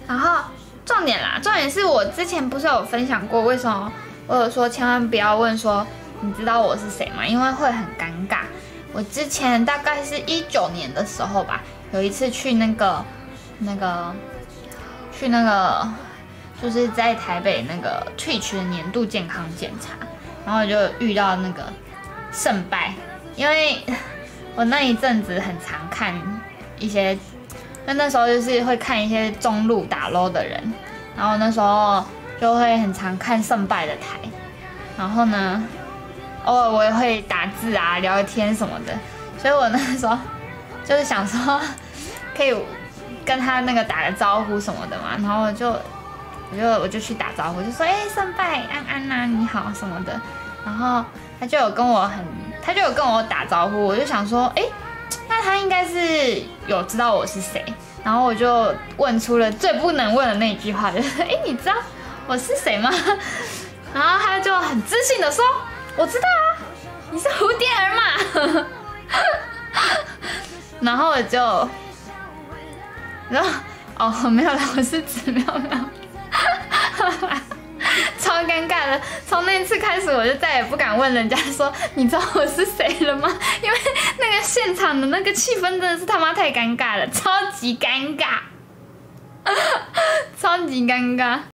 然后重点是我之前不是有分享过，为什么我有说千万不要问说你知道我是谁吗？因为会很尴尬。我之前大概是19年的时候吧，有一次去那个就是在台北那个Twitch的年度健康检查，然后我就遇到那个胜败，因为我那一阵子很常看一些，那时候就是会看一些中路打 LOL 的人，然后那时候就会很常看胜败的台，然后呢，偶尔我也会打字啊、聊天什么的，所以我那时候就是想说可以跟他那个打个招呼什么的嘛，然后我就去打招呼，就说胜败安安啊你好什么的，然后他就有跟我打招呼，我就想说那他应该是有知道我是谁，然后我就问出了最不能问的那一句话，就是你知道我是谁吗？然后他就很自信的说我知道啊，你是蝴蝶儿嘛。然后我就没有啦，我是子妙妙。超尴尬的，从那次开始我就再也不敢问人家说你知道我是谁了吗？因为那个现场的那个气氛真的是他妈太尴尬了，超级尴尬，超级尴尬。